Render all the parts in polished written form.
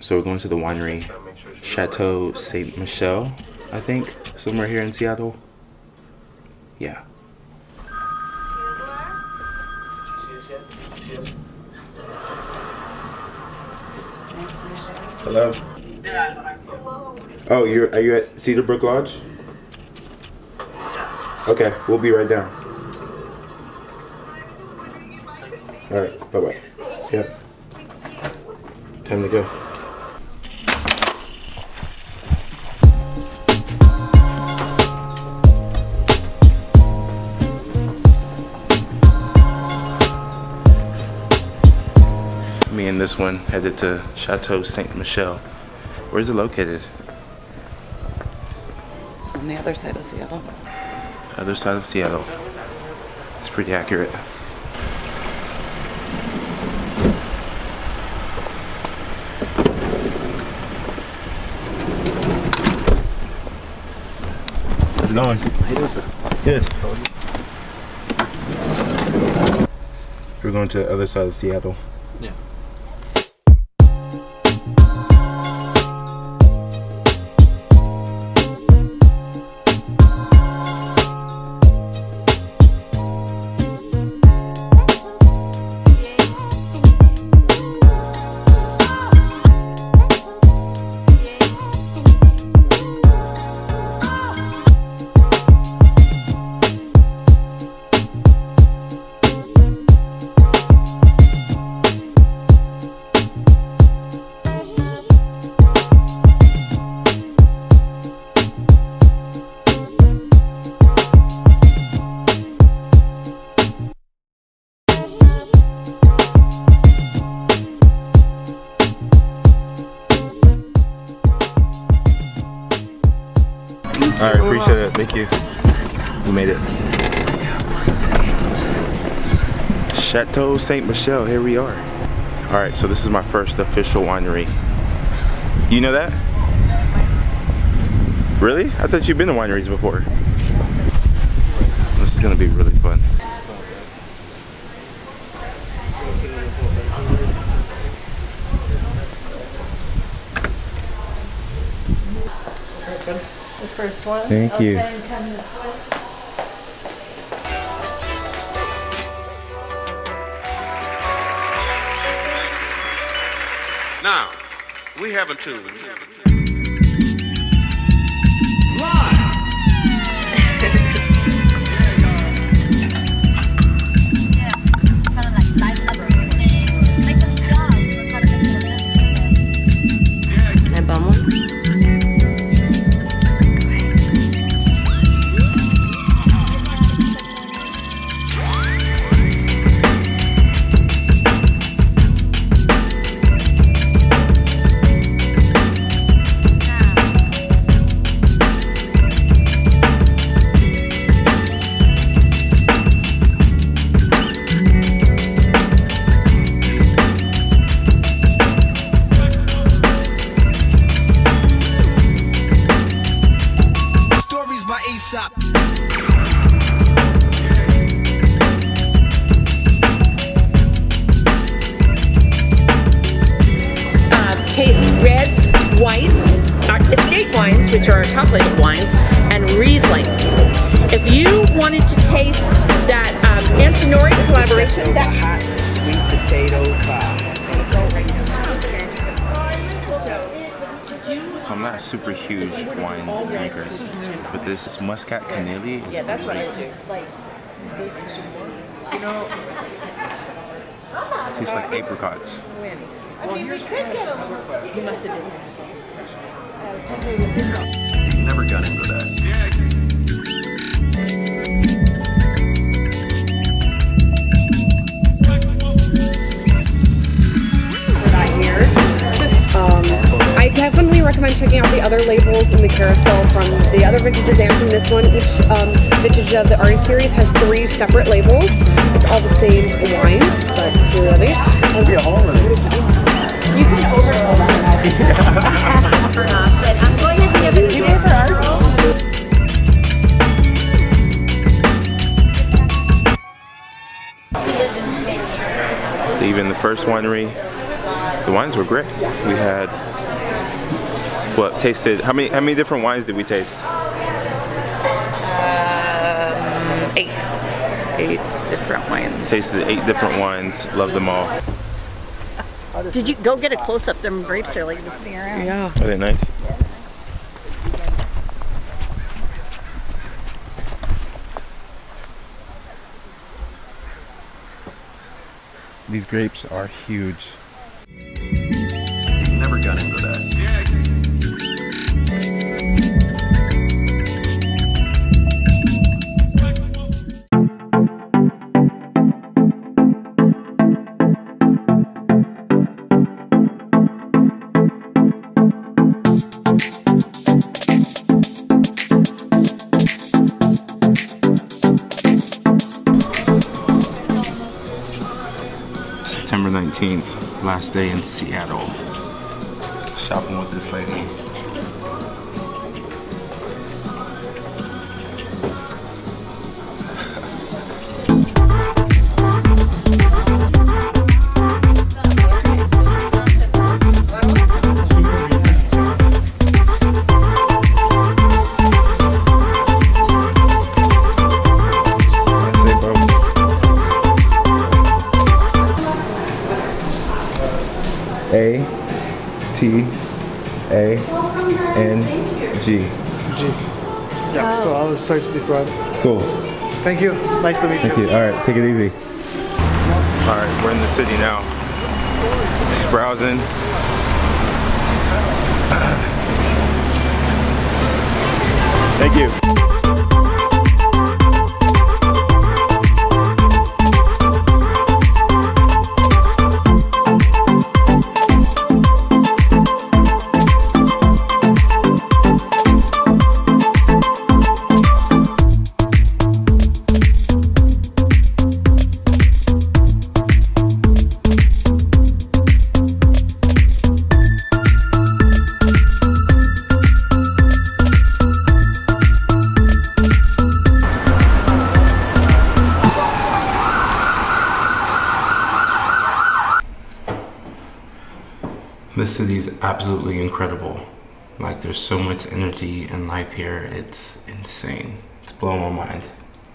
So we're going to the winery, Chateau St. Michel, I think, somewhere here in Seattle. Yeah. Hello. Oh, are you at Cedar Brook Lodge? Okay, we'll be right down. All right, bye-bye. Yep. Time to go. Me and this one headed to Chateau St. Michel. Where's it located? On the other side of Seattle. Other side of Seattle. It's pretty accurate. How's it going? How you doing, sir? Good. We're going to the other side of Seattle. Yeah. Alright, appreciate it. Thank you. We made it. Chateau St. Michel, here we are. Alright, so this is my first official winery. You know that? Really? I thought you'd been to wineries before. This is gonna be really fun. The first one. Thank you. Okay, and come this way. Now, we have a tune. Can I bum one? Taste reds, whites, estate wines, which are our top label wines, and Rieslings. If you wanted to taste that Antinori collaboration, that hot sweet potato pie. So I'm not a super huge wine drinker, but this Muscat Canelli is great. It tastes like apricots. I mean, we could get a little. You must have been. Never got into that. I definitely recommend checking out the other labels in the carousel from the other vintages and from this one. Each vintage of the Artist series has 3 separate labels. It's all the same wine, but it's really you can overfill that. But I'm going to give it a chance. Even the first winery, the wines were great. We had What tasted? How many different wines did we taste? 8 different wines. Tasted 8 different wines. Loved them all. Did you go get a close up? Them grapes are like this thing around. Yeah. Are they nice? These grapes are huge. Never got into that. September 19th, last day in Seattle. Shopping with this lady. A-T-A-N-G. Yeah, so I'll search this one. Cool. Thank you. Nice to meet Thank you. All right, take it easy. All right, we're in the city now. Just browsing. Thank you. This city is absolutely incredible. Like, there's so much energy and life here. It's insane. It's blowing my mind.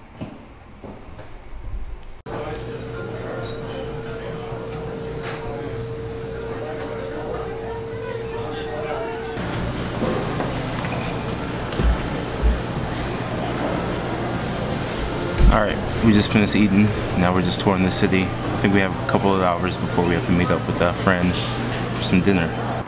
All right, we just finished eating. Now we're just touring the city. I think we have a couple of hours before we have to meet up with a friend for some dinner.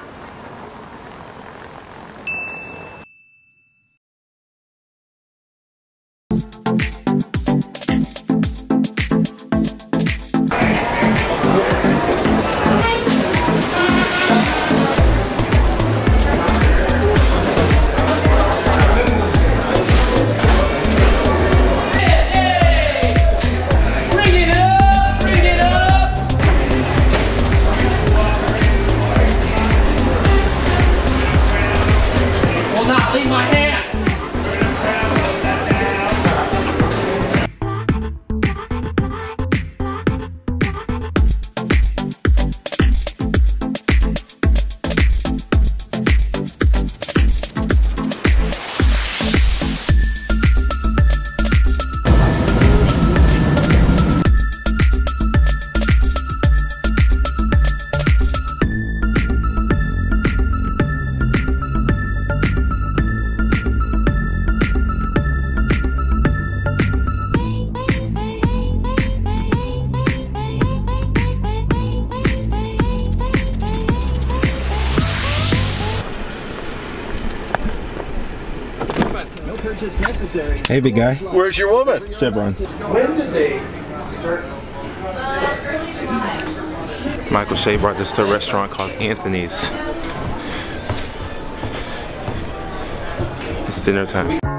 Hey, big guy. Where's your woman? Chevron. When did they start? Early July. Michael Shea brought this to a restaurant called Anthony's. It's dinner time.